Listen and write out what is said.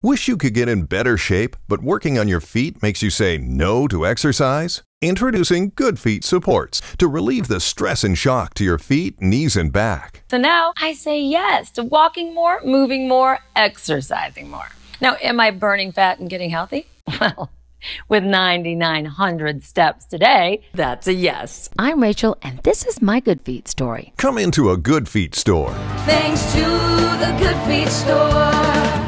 Wish you could get in better shape, but working on your feet makes you say no to exercise? Introducing Good Feet Supports to relieve the stress and shock to your feet, knees, and back. So now I say yes to walking more, moving more, exercising more. Now, am I burning fat and getting healthy? Well, with 9,900 steps today, that's a yes. I'm Rachel, and this is my Good Feet story. Come into a Good Feet store. Thanks to the Good Feet store.